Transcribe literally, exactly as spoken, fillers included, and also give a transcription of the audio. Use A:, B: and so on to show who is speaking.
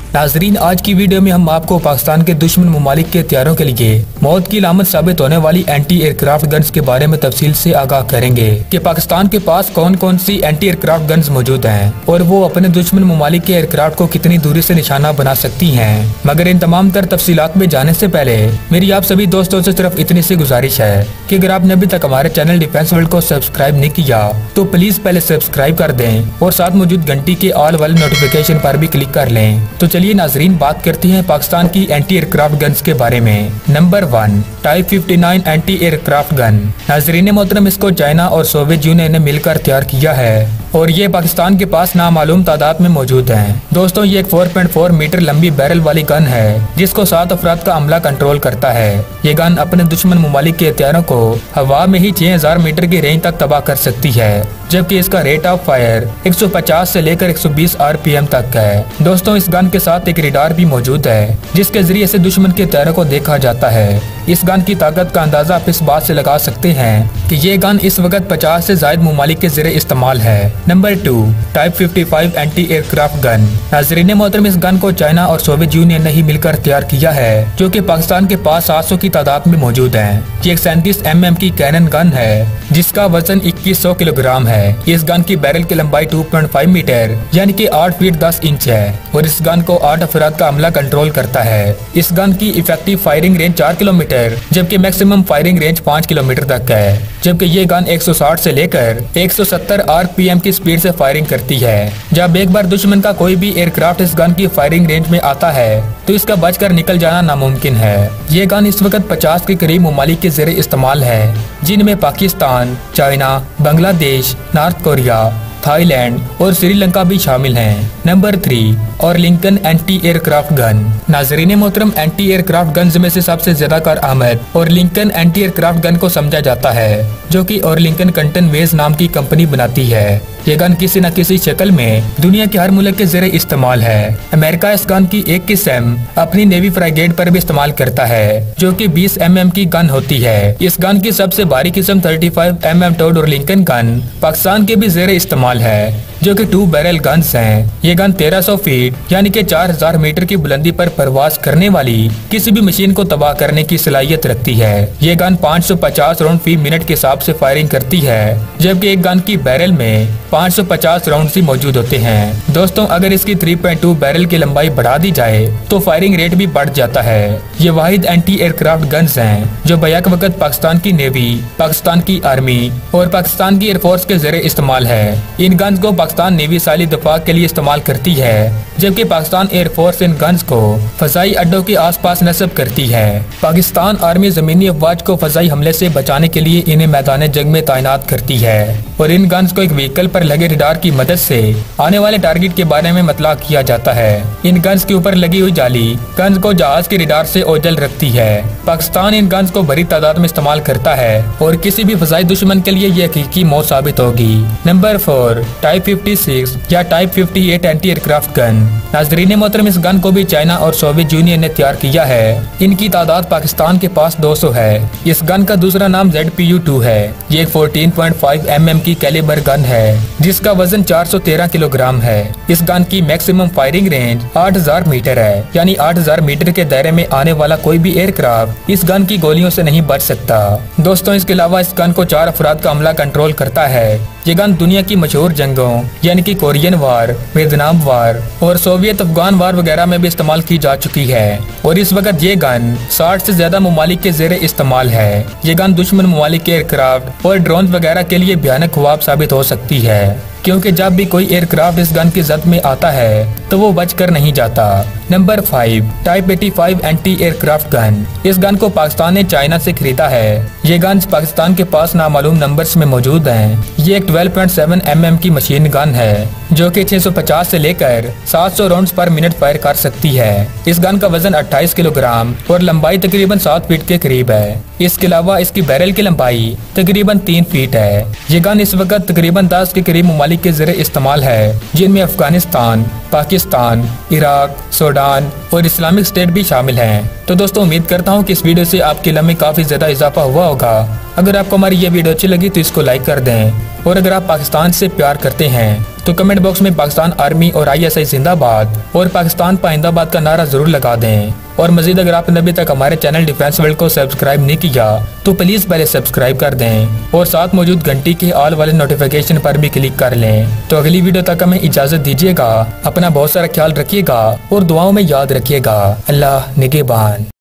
A: नाजरीन, आज की वीडियो में हम आपको पाकिस्तान के दुश्मन ममालिक के हथियारों के लिए मौत की लामत साबित होने वाली एंटी एयरक्राफ्ट गन्स के बारे में तफसील से आगाह करेंगे कि पाकिस्तान के पास कौन कौन सी एंटी एयरक्राफ्ट गन्स मौजूद हैं और वो अपने दुश्मन ममालिक के एयरक्राफ्ट को कितनी दूरी से निशाना बना सकती हैं। मगर इन तमाम तर तफसीलात में जाने से पहले मेरी आप सभी दोस्तों से सिर्फ इतनी सी गुजारिश है कि अगर आपने अभी तक हमारे चैनल डिफेंस वर्ल्ड को सब्सक्राइब नहीं किया तो प्लीज पहले सब्सक्राइब कर दें और साथ मौजूद घंटी के ऑल वाले नोटिफिकेशन पर भी क्लिक कर लें। तो चलिए नाजरीन, बात करते हैं पाकिस्तान की एंटी एयरक्राफ्ट गन्स के बारे में। Number one, type fifty nine anti aircraft gun. नाजरीन मोहतरम, इसको चाइना और सोवियत यूनियन ने मिलकर तैयार किया है और ये पाकिस्तान के पास नामालूम तादाद में मौजूद है। दोस्तों, ये एक चार पॉइंट चार मीटर लंबी बैरल वाली गन है जिसको सात अफराद का हमला कंट्रोल करता है। ये गन अपने दुश्मन ममालिक के हथियारों को हवा में ही छह हजार मीटर की रेंज तक तबाह कर सकती है, जबकि इसका रेट ऑफ फायर एक सौ पचास से लेकर एक सौ बीस आरपीएम तक है। दोस्तों, इस गन के साथ एक रडार भी मौजूद है जिसके जरिए से दुश्मन के हथियारों को देखा जाता है। इस गन की ताकत का अंदाजा आप इस बात से लगा सकते हैं कि ये गन इस वक्त पचास से ज्यादा ममालिक के जरिए इस्तेमाल है। Number two, type fifty five anti aircraft gun. नाजरीन मोहतरम, इस गन को चाइना और सोवियत यूनियन ने ही मिलकर तैयार किया है, जो कि पाकिस्तान के पास सात सौ की तादाद में मौजूद है। ये एक सैंतीस एम एम की कैनन गन है जिसका वजन इक्कीस सौ किलोग्राम है। इस गन की बैरल की लंबाई दो पॉइंट पाँच मीटर यानी कि आठ फीट दस इंच है और इस गन को आठ अफराद का हमला कंट्रोल करता है। इस गन की इफेक्टिव फायरिंग रेंज चार किलोमीटर जबकि मैक्सिमम फायरिंग रेंज पाँच किलोमीटर तक है, जबकि ये गन एक सौ साठ से लेकर एक सौ सत्तर आरपीएम की स्पीड से फायरिंग करती है। जब एक बार दुश्मन का कोई भी एयरक्राफ्ट इस गन की फायरिंग रेंज में आता है तो इसका बचकर निकल जाना नामुमकिन है। ये गन इस वक्त पचास के करीब ममालिक के जरिए इस्तेमाल है, जिनमें Pakistan, China, Bangladesh, North Korea, Thailand और श्रीलंका भी शामिल हैं। Number three, Oerlikon anti aircraft gun. नाजरीन मोहतरम, एंटी एयरक्राफ्ट गन्स में से सबसे ज्यादा कारआमद और लिंकन एंटी एयरक्राफ्ट गन को समझा जाता है, जो कि और लिंकन कंटन वेज नाम की कंपनी बनाती है। ये गन किसी न किसी शक्ल में दुनिया के हर मुल्क के जरिए इस्तेमाल है। अमेरिका इस गन की एक किस्म अपनी नेवी फ्राइगेट पर भी इस्तेमाल करता है, जो कि बीस एम एम की गन होती है। इस गन की सबसे भारी किस्म पैंतीस M M towed Oerlikon gun Pakistan के भी जरिए इस्तेमाल है, जो कि टू बैरल गन्स हैं। ये गन तेरह सौ फीट यानी कि चार हजार मीटर की बुलंदी पर प्रवास करने वाली किसी भी मशीन को तबाह करने की सलाहियत रखती है। ये गन पाँच सौ पचास राउंड फी मिनट के हिसाब से फायरिंग करती है, जबकि एक गन की बैरल में पाँच सौ पचास राउंड ही मौजूद होते हैं। दोस्तों, अगर इसकी तीन पॉइंट दो बैरल की लंबाई बढ़ा दी जाए तो फायरिंग रेट भी बढ़ जाता है। ये वाहिद एंटी एयरक्राफ्ट गन्स हैं जो बैक वक्त पाकिस्तान की नेवी, पाकिस्तान की आर्मी और पाकिस्तान की एयरफोर्स के जरिए इस्तेमाल है। इन गन्स को पाकिस्तान नेवी साली दफा के लिए इस्तेमाल करती है, जबकि पाकिस्तान एयरफोर्स इन गन्स को फजाई अड्डों के आसपास नस्ब करती है। पाकिस्तान आर्मी जमीनी अफवाज को फजाई हमले से बचाने के लिए इन्हें मैदान जंग में तैनात करती है और इन गन्स को एक व्हीकल पर लगे रडार की मदद से आने वाले टारगेट के बारे में मतला किया जाता है। इन गन्स के ऊपर लगी हुई जाली गन्स को जहाज के रडार से ओझल रखती है। पाकिस्तान इन गन्स को बड़ी तादाद में इस्तेमाल करता है और किसी भी फजाई दुश्मन के लिए ये हकीकी मौत साबित होगी। Number four, type fifty six या type fifty eight anti aircraft gun. नाजरीन मोहतरम, इस गन को भी चाइना और सोवियत यूनियन ने तैयार किया है। इनकी तादाद पाकिस्तान के पास दो सौ है। इस गन का दूसरा नाम जेड पी यू टू है। ये एक चौदह पॉइंट पाँच एम एम की कैलिबर गन है जिसका वजन चार सौ तेरह किलोग्राम है। इस गन की मैक्सिमम फायरिंग रेंज आठ हजार मीटर है, यानी आठ हजार मीटर के दायरे में आने वाला कोई भी एयरक्राफ्ट इस गन की गोलियों से नहीं बच सकता। दोस्तों, इसके अलावा इस गन को चार अफराद का हमला कंट्रोल करता है। ये गन दुनिया की मशहूर जंगों यानी कि कोरियन वार, वियतनाम वार और सोवियत अफगान वार वगैरह में भी इस्तेमाल की जा चुकी है और इस वक्त ये गन साठ से ज्यादा ममालिक के जरिए इस्तेमाल है। ये गन दुश्मन ममालिक के एयरक्राफ्ट और ड्रोन वगैरह के लिए भयानक ख्वाब साबित हो सकती है, क्योंकि जब भी कोई एयरक्राफ्ट इस गन की जद में आता है तो वो बचकर नहीं जाता। Number five, type eighty five anti aircraft gun. इस गन को पाकिस्तान ने चाइना से खरीदा है। ये गन पाकिस्तान के पास नामालूम नंबर्स में मौजूद हैं। ये एक बारह पॉइंट सात एम एम की मशीन गन है जो कि छह सौ पचास से लेकर सात सौ राउंड्स पर मिनट फायर कर सकती है। इस गन का वजन अट्ठाईस किलोग्राम और लंबाई तकरीबन सात फीट के करीब है। इसके अलावा इसकी बैरल की लंबाई तकरीबन तीन फीट है। ये गन इस वक्त तकरीबन दस के करीब ममालिक के जरिए इस्तेमाल है, जिनमें अफगानिस्तान, पाकिस्तान, इराक, सूडान और इस्लामिक स्टेट भी शामिल हैं। तो दोस्तों, उम्मीद करता हूँ कि इस वीडियो से आपके इल्म में काफी ज्यादा इजाफा हुआ होगा। अगर आपको हमारी ये वीडियो अच्छी लगी तो इसको लाइक कर दें और अगर आप पाकिस्तान से प्यार करते हैं तो कमेंट बॉक्स में पाकिस्तान आर्मी और आई एस आई जिंदाबाद और पाकिस्तान पाइंदाबाद का नारा जरूर लगा दें। और मजीद अगर आपने अभी तक हमारे चैनल डिफेंस वर्ल्ड को सब्सक्राइब नहीं किया तो प्लीज पहले सब्सक्राइब कर दें और साथ मौजूद घंटी के ऑल वाले नोटिफिकेशन पर भी क्लिक कर लें। तो अगली वीडियो तक हमें इजाजत दीजिएगा। अपना बहुत सारा ख्याल रखिएगा और दुआओं में याद रखिएगा। अल्लाह निगहबान।